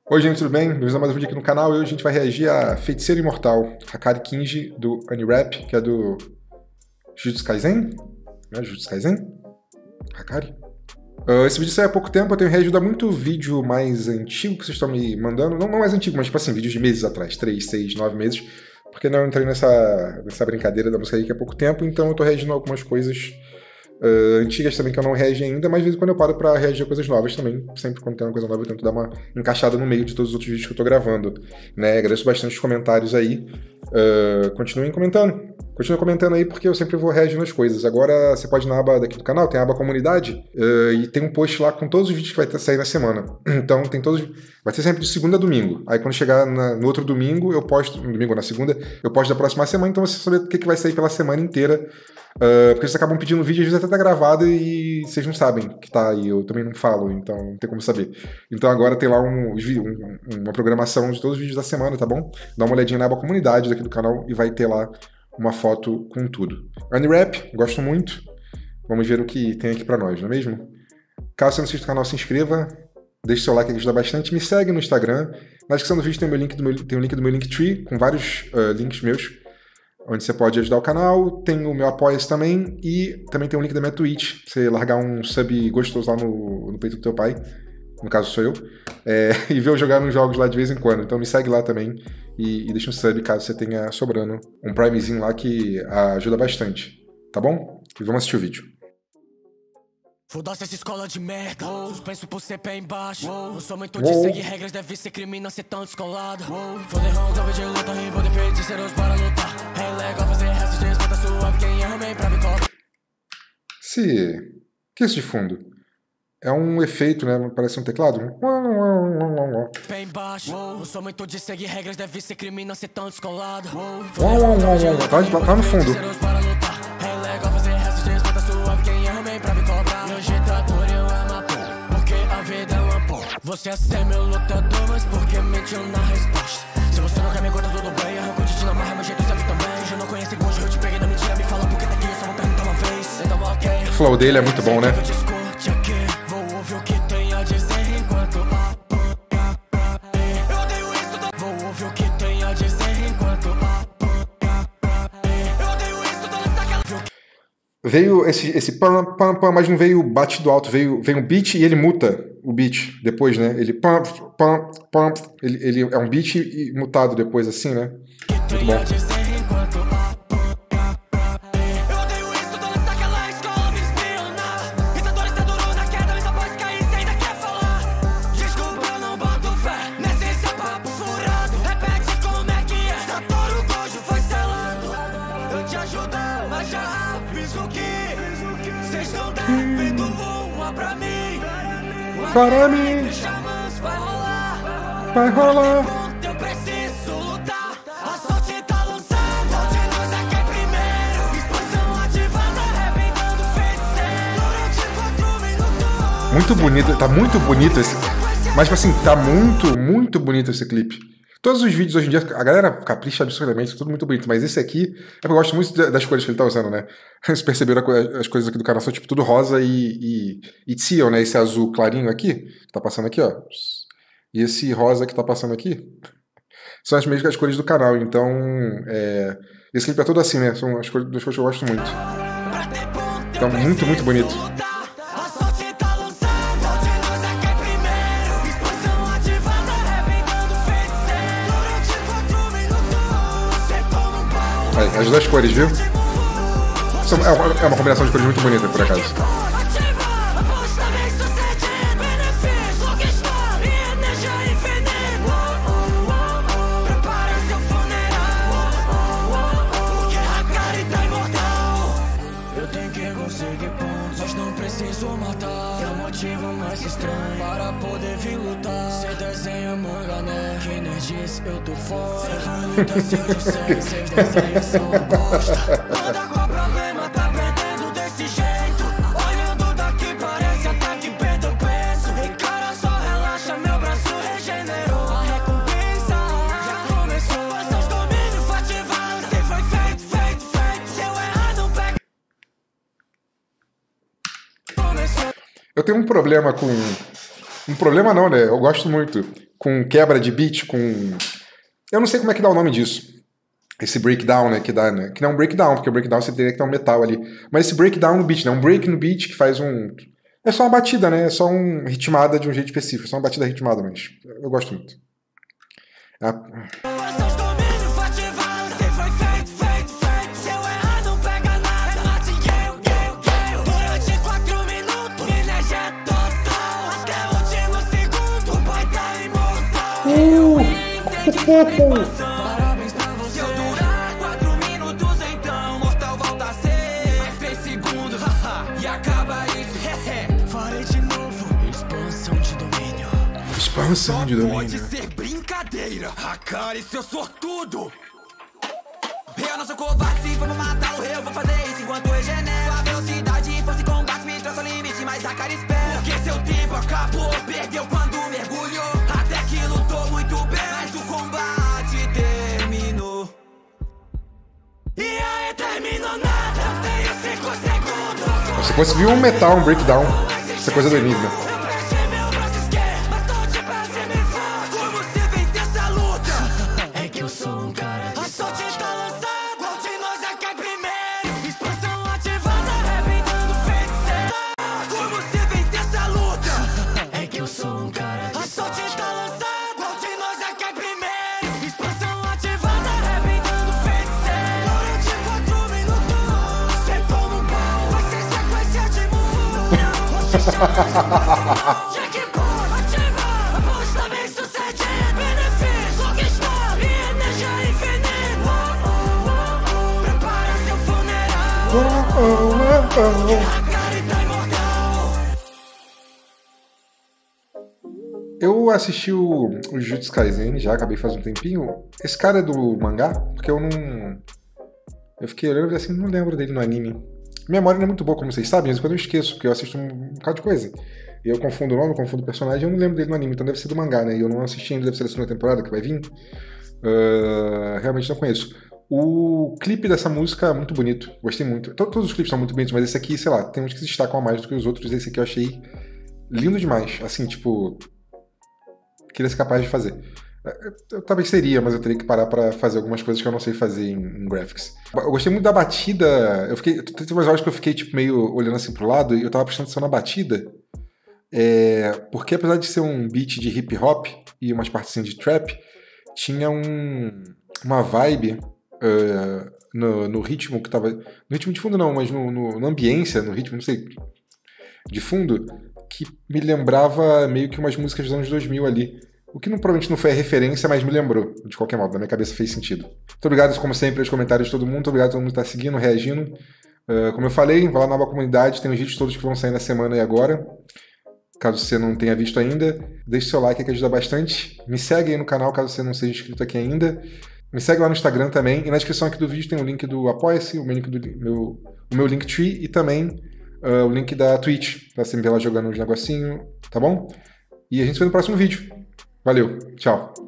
Oi gente, tudo bem? Bem-vindos a mais um vídeo aqui no canal e hoje a gente vai reagir a Feiticeiro Imortal, Hakari Kinji, do Unwrap, que é do Jujutsu Kaisen? Não é Jujutsu Kaisen? Hakari? Esse vídeo saiu há pouco tempo, eu tenho reagido a muito vídeo mais antigo que vocês estão me mandando, não mais antigo, mas tipo assim, vídeos de meses atrás, 3, 6, 9 meses, porque não entrei nessa brincadeira da música aí há pouco tempo, então eu tô reagindo a algumas coisas antigas também que eu não reagi ainda, mas de vez em quando eu paro pra reagir a coisas novas também. Sempre quando tem uma coisa nova eu tento dar uma encaixada no meio de todos os outros vídeos que eu tô gravando, né? Agradeço bastante os comentários aí. Continuem comentando. Continua comentando aí porque eu sempre vou reagindo às coisas. Agora você pode ir na aba daqui do canal, tem a aba comunidade, e tem um post lá com todos os vídeos que vai sair na semana. Então tem todos. Vai ser sempre de segunda a domingo. Aí quando chegar no outro domingo, eu posto. No domingo ou na segunda, eu posto da próxima semana, então você sabe o que vai sair pela semana inteira. Porque vocês acabam pedindo vídeo, às vezes até tá gravado e vocês não sabem que tá aí, eu também não falo, então não tem como saber. Então agora tem lá uma programação de todos os vídeos da semana, tá bom? Dá uma olhadinha na aba comunidade daqui do canal e vai ter lá uma foto com tudo. Unwrap, gosto muito. Vamos ver o que tem aqui pra nós, não é mesmo? Caso você não assista o canal, se inscreva, deixe seu like que ajuda bastante, me segue no Instagram. Na descrição do vídeo tem o link do meu Linktree, com vários links meus, onde você pode ajudar o canal, tem o meu Apoia-se também, e também tem um link da minha Twitch, pra você largar um sub gostoso lá no peito do teu pai, no caso sou eu, e ver eu jogar uns jogos lá de vez em quando. Então me segue lá também e deixa um sub caso você tenha sobrando um primezinho lá que ajuda bastante, tá bom? E vamos assistir o vídeo. Foda-se essa escola de merda, suspenso por ser pé embaixo. Não sou muito de seguir regras, deve ser crime não ser tão descolado. Foderão, jovem de luta, rival de feiticeiros para lutar. É legal fazer resto de respeito suave, quem erra bem pra me cobrar. Que é isso de fundo? É um efeito, né? Parece um teclado. Pé embaixo, não sou muito de seguir regras, deve ser crime não ser tão descolado. Tá no fundo. É legal fazer resto de respeito suave, quem erra bem pra me cobrar. Meu agitador eu amo porque a vida é uma porra. Você é ser meu lutador, mas porque mentiu na resposta. Se você não quer me contar tudo bem, arranco de ti na marra, meu jeito serve também. Já não conhece gosto, eu te peguei na mentira, me fala porque tá aqui, eu só vou perguntar uma vez. Então ok. O flow dele é muito bom, né? Discute aqui, vou ouvir o que tem a dizer enquanto eu odeio isso, vou ouvir o que tem a dizer enquanto eu odeio isso, daquela. Veio esse pam, pam, pam, mas não veio batido alto, veio um beat e ele muta o beat depois, né? Ele pam, pam, pam, ele é um beat e mutado depois, assim, né? Muito bom. Para mim, vai rolar. Eu preciso lutar. A sorte tá lançando. De nós é quem primeiro. Explosão ativada, arrebentando feiticeiro. Durante 4 minutos. Muito bonito, tá muito bonito esse. Mas tipo assim, tá muito bonito esse clipe. Todos os vídeos hoje em dia, a galera capricha absurdamente, tudo muito bonito, mas esse aqui, eu gosto muito das cores que ele tá usando, né? Vocês perceberam as coisas aqui do canal são tipo tudo rosa e teal, né? Esse azul clarinho aqui, que tá passando aqui, ó. E esse rosa que tá passando aqui, são as mesmas cores do canal, então, esse clipe é todo assim, né? São as cores, duas cores que eu gosto muito. Então, muito bonito. Aí, as duas cores, viu? É uma combinação de cores muito bonita, por acaso. Eu tenho que conseguir pontos, mas não preciso matar. É o motivo mais estranho para poder vir lutar. Cê desenha manga, né? Que nerdice, eu tô fora. Luta seu de sangue, seus desenhos são uma bosta. Toda qual problema tá perdendo desse jeito. Olhando daqui parece até que perdeu peso. E cara, só relaxa, meu braço regenerou. A recompensa já começou. Seus domínios ativaram, se foi feito. Se eu errar, não pega. Eu tenho um problema com Um problema não, né? Eu gosto muito. Com quebra de beat, com... Eu não sei como é que dá o nome disso. Esse breakdown, né? Que dá, né? Que não é um breakdown, porque o breakdown você teria que dar um metal ali. Mas esse breakdown no beat, né? Um break no beat que faz um... É só uma batida, né? É só uma ritmada de um jeito específico. É só uma batida ritmada, mas eu gosto muito. Parabéns pra você. Se eu durar 4 minutos, então mortal volta a ser mais 3 segundos, e acaba isso. Farei de novo. Expansão de domínio. Expansão de domínio. Pode ser brincadeira. Hakari, seu sortudo. Eu não sou covarde, se for pra matar o rei, eu vou fazer isso enquanto regenero. Sua velocidade, força e combate me trouxe ao limite, mas Hakari espera. Porque seu tempo acabou, perdeu quando mergulhou. Até que lutou muito bem, mas o combate terminou. E aí terminou nada, eu tenho 5 segundos. Você conseguiu um metal, um breakdown. Essa coisa do Enigma. Eu prestei meu braço esquerdo, mas tô de prazer me fala. Como você vence essa luta? É que eu sou um cara de sorte. A sorte tá lançada, qual de nós é que é primeiro? Expansão ativada, arrebentando feiticeiro. Como você vence essa luta? É que eu sou um cara de sorte. A sorte tá lançada, qual de nós é que é primeiro? Expansão ativada, arrebentando feiticeiro. Durante 4 minutos, cê toma um pau, vai ser sequência de Jackpot, ativa, aposta bem sucedida. Benefício, conquistar, minha energia infinita. Prepara seu funeral. Hakari tá imortal. Eu assisti o Jujutsu Kaisen, já acabei faz um tempinho. Esse cara é do mangá? Porque eu não... Eu fiquei olhando e assim, não lembro dele no anime. Minha memória não é muito boa, como vocês sabem, mas quando eu esqueço, porque eu assisto um bocado de coisa. E eu confundo o nome, confundo o personagem, eu não lembro dele no anime, então deve ser do mangá, né? E eu não assisti ainda, deve ser da segunda temporada que vai vir. Realmente não conheço. O clipe dessa música é muito bonito, gostei muito. Todos os clipes são muito bonitos, mas esse aqui, sei lá, tem uns que se destacam a mais do que os outros. Esse aqui eu achei lindo demais. Assim, tipo... Queria ser capaz de fazer. Eu talvez seria, mas eu teria que parar pra fazer algumas coisas que eu não sei fazer em graphics. Eu gostei muito da batida. Teve umas horas que eu fiquei tipo, meio olhando assim pro lado e eu tava prestando atenção na batida. Porque apesar de ser um beat de hip hop e umas partes assim, de trap, tinha uma vibe no ritmo que tava... No ritmo de fundo não, mas na ambiência, no ritmo, não sei, de fundo, que me lembrava meio que umas músicas dos anos 2000 ali. O que provavelmente não foi a referência, mas me lembrou. De qualquer modo, na minha cabeça fez sentido. Muito obrigado, como sempre, pelos comentários de todo mundo. Muito obrigado a todo mundo que está seguindo, reagindo. Como eu falei, vai lá na nova comunidade. Tem os vídeos todos que vão sair na semana e agora. Caso você não tenha visto ainda, deixe seu like que ajuda bastante. Me segue aí no canal, caso você não seja inscrito aqui ainda. Me segue lá no Instagram também. E na descrição aqui do vídeo tem o link do Apoia-se, o meu Linktree e também o link da Twitch, pra você me ver lá jogando uns negocinhos, tá bom? E a gente se vê no próximo vídeo. Valeu, tchau.